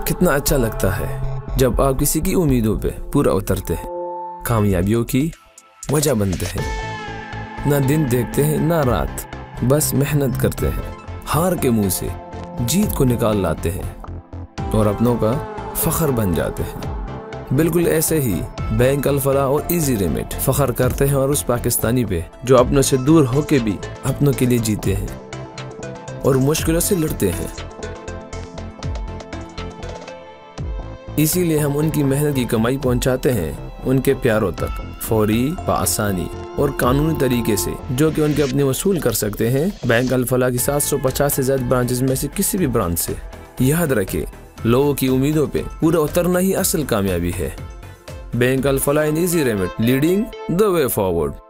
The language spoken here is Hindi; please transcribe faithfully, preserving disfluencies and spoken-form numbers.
कितना अच्छा लगता है जब आप किसी की उम्मीदों पे पूरा उतरते हैं, कामयाबियों की वजह बनते हैं। ना दिन देखते हैं ना रात, बस मेहनत करते हैं, हार के मुंह से जीत को निकाल लाते हैं और अपनों का फख्र बन जाते हैं। बिल्कुल ऐसे ही बैंक अल फलाह और इजी रेमिट फख्र करते हैं और उस पाकिस्तानी पे जो अपनों से दूर होके भी अपनों के लिए जीते हैं और मुश्किलों से लड़ते हैं। इसीलिए हम उनकी मेहनत की कमाई पहुंचाते हैं उनके प्यारों तक, फौरी, आसानी और कानूनी तरीके से, जो कि उनके अपने वसूल कर सकते हैं बैंक अल फलाह की सात सौ पचास से ज्यादा ब्रांचेस में से किसी भी ब्रांच से। याद रखें, लोगों की उम्मीदों पे पूरा उतरना ही असल कामयाबी है। Bank Al Falah in easy remit, leading the way forward.